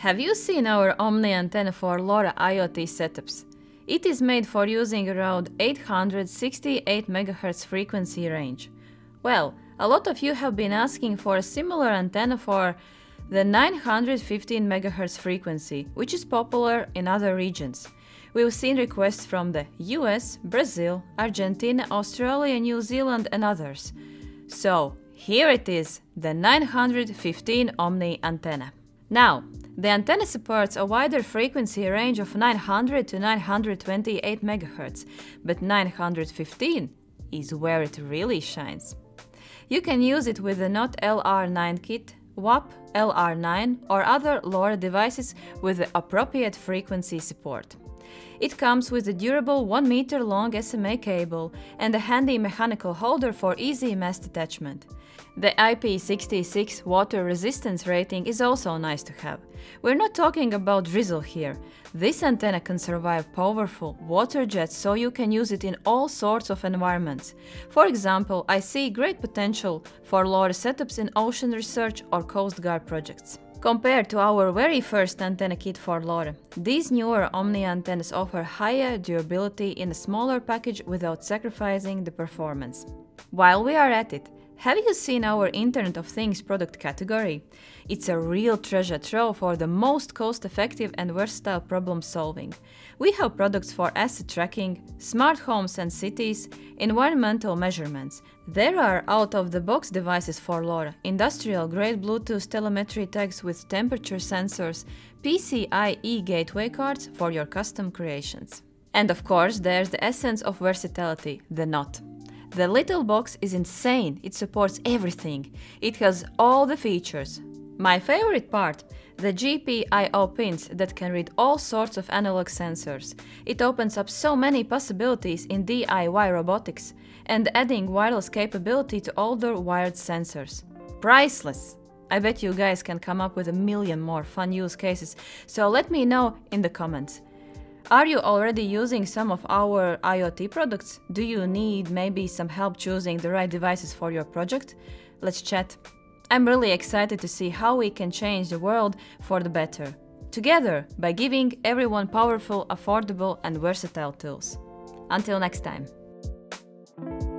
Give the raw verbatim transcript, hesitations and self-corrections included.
Have you seen our Omni antenna for LoRa IoT setups? It is made for using around eight hundred sixty-eight megahertz frequency range. Well, a lot of you have been asking for a similar antenna for the nine hundred fifteen megahertz frequency, which is popular in other regions. We've seen requests from the U S, Brazil, Argentina, Australia, New Zealand and others. So, here it is, the nine hundred fifteen Omni antenna. Now, the antenna supports a wider frequency range of nine hundred to nine hundred twenty-eight megahertz, but nine hundred fifteen is where it really shines. You can use it with the KNOT L R nine kit, W A P L R nine or other LoRa devices with the appropriate frequency support. It comes with a durable one meter long S M A cable and a handy mechanical holder for easy mast attachment. The I P six six water resistance rating is also nice to have. We're not talking about drizzle here. This antenna can survive powerful water jets, so you can use it in all sorts of environments. For example, I see great potential for LoRa setups in ocean research or Coast Guard projects. Compared to our very first antenna kit for LoRa, these newer Omni antennas offer higher durability in a smaller package without sacrificing the performance. While we are at it, have you seen our Internet of Things product category? It's a real treasure trove for the most cost-effective and versatile problem solving. We have products for asset tracking, smart homes and cities, environmental measurements. There are out-of-the-box devices for LoRa, industrial-grade Bluetooth telemetry tags with temperature sensors, P C I E gateway cards for your custom creations. And of course, there's the essence of versatility, the KNOT. The little box is insane, it supports everything. It has all the features. My favorite part, the G P I O pins that can read all sorts of analog sensors. It opens up so many possibilities in D I Y robotics and adding wireless capability to older wired sensors. Priceless! I bet you guys can come up with a million more fun use cases, so let me know in the comments. Are you already using some of our IoT products? Do you need maybe some help choosing the right devices for your project? Let's chat. I'm really excited to see how we can change the world for the better, together by giving everyone powerful, affordable and versatile tools. Until next time.